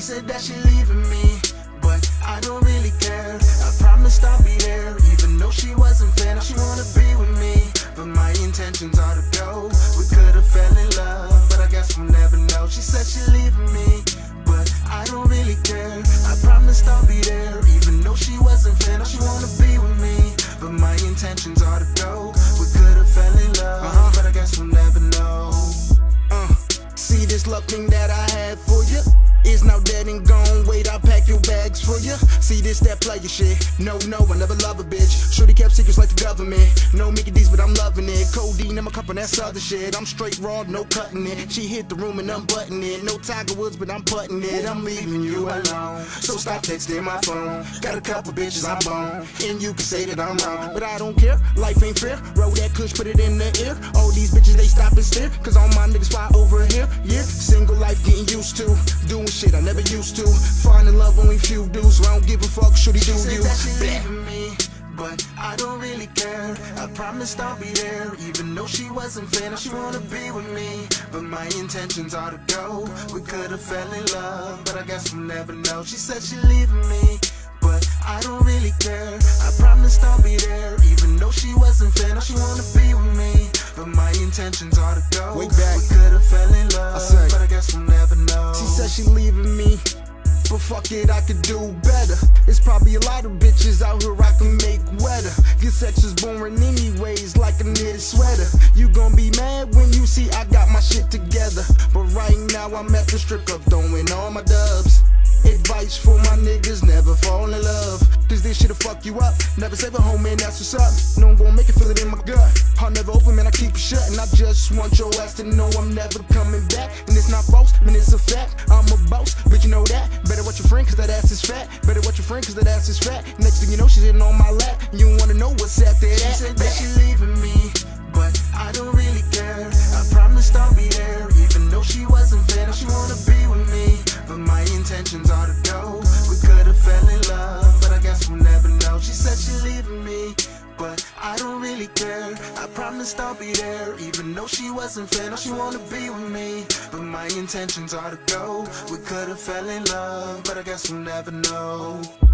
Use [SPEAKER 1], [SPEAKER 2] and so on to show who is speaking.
[SPEAKER 1] said that she leaving me, but I don't really care. I promised I'll be there, even though she wasn't fair. Now she wanna be with me, but my intentions are to go. We could've fell in love, but I guess we'll never know. She said she leaving me, but I don't really care. I promised I'll be there, even though she wasn't fair. Now she wanna be with me, but my intentions are to go. We could've fell in love, but I guess we'll never know. See this love thing that I had for you is now dead and gone. Wait, I'll pack your bags for you. See this, that player shit. No, I never love a bitch. Shorty kept secrets like the government. No Mickey D's, but I'm loving it. Codeine in my cup and that's other shit. I'm straight raw, no cutting it. She hit the room and I'm butting it. No Tiger Woods, but I'm putting it. I'm leaving you alone, so stop texting my phone. Got a couple bitches I'm bone, and you can say that I'm wrong, but I don't care. Life ain't fair. Roll that kush, put it in the ear. All these bitches they stop and stare, cause all my niggas fly over here. Yeah, single life getting used to doing shit I never used to. Finding love only few do, so I don't give a fuck. Should he do you? She leaving me, but I don't really care. I promised I'll be there, even though she wasn't fair. Now she wanna be with me, but my intentions are to go. We could've fell in love, but I guess we'll never know. She said she leaving me, but I don't really care. I promised I'll be there, even though she wasn't fair. Now she wanna be with me, but my intentions are to go. Way back, we could've fell in love, but I guess we'll never know. She said she leaving me, but fuck it, I could do better. It's probably a lot of bitches out here I can make wetter. Your sex is boring anyways, like a knitted sweater. You gon' be mad when you see I got my shit together, but right now I'm at the strip club throwing all my dubs. Advice for my niggas, never fall in love, cause this shit'll fuck you up. Never save a home, man, that's what's up. No, I'm gonna make it, feel it in my gut. Heart never open, man, I keep it shut. And I just want your ass to know I'm never coming back. And it's not false, man, it's a fact. I'm a boss, bitch, you know that. Better watch your friend, cause that ass is fat. Better watch your friend, cause that ass is fat. Next thing you know, she's sitting on my lap. You wanna know what's after that? She said that she leaving me, but I don't really care. I promised I'll be there, even though she wasn't fair. Now she wanna be with me, but my intentions are to go. We could've fell in love, but I guess we'll never know. She said she leaving me, but I don't really care. I promised I'll be there, even though she wasn't fair. Now she wanna be with me, but my intentions are to go. We could've fell in love, but I guess we'll never know.